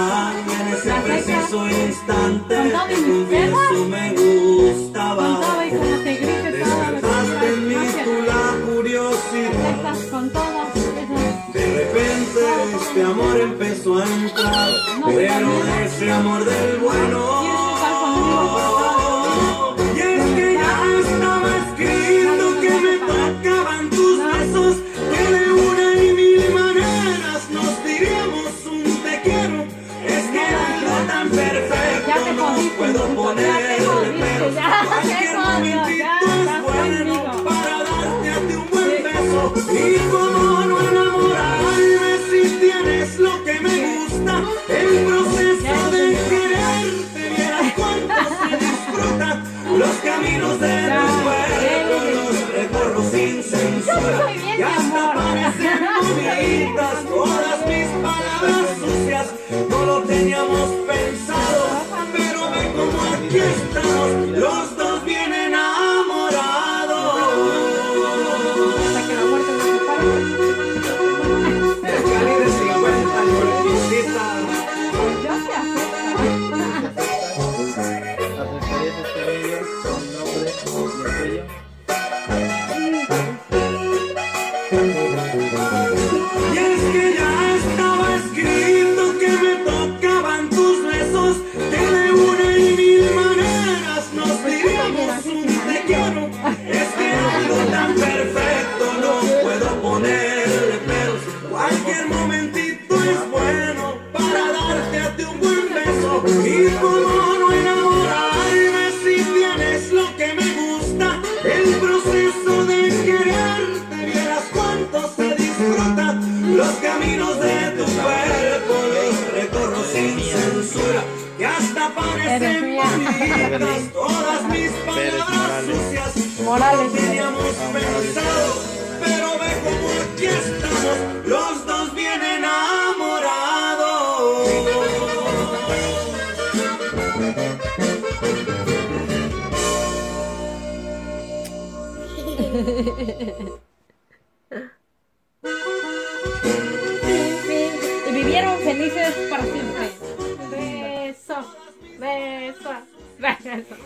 y en ese preciso instante un beso me gustaba. Despertaste en mí tú la curiosidad. De repente este amor empezó a entrar, pero de ese amor del bueno. Y es que ya estaba escrito que me tocaban tus besos, que de una y mil maneras nos diríamos un te quiero. Es que algo tan perfecto no puedo ponerle pero. Cualquier momentito es bueno para darte a ti un buen beso. Y como no enamorarme si tienes lo que me gusta, el proceso de quererte, vieras cuánto se disfruta. Los caminos de tu cuerpo los recorro sin censura, y hasta parecen bonitas todas mis palabras sucias. No lo teníamos pensado, pero ve como aquí estamos, los dos bien enamorados. Hasta que la muerte nos separe. El calibre 50 con visita. ¿Aceptarías este vídeo con nombre y el tuyo? Y es que ya estaba escrito que me tocaban tus besos, que de una y mil maneras nos diríamos un te quiero. Es que algo tan perfecto no puedo ponerle peros. Cualquier momentito es bueno para darte a ti un buen beso. Y como no enamorarme si tienes lo que me gusta, el proceso de quererte, vieras cuánto se disfruta. Los caminos de tu cuerpo los recorro sin censura, y hasta parecen bonitas todas mis palabras sucias. No lo teníamos pensado, pero ve como aquí estamos, los dos bien enamorados. Y vivieron felices para siempre. Beso, beso, beso.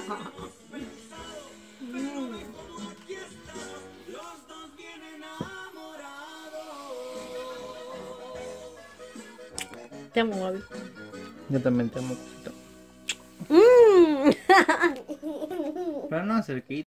Te amo, Gaby. Yo también te amo, cosito. Pero no cerquita.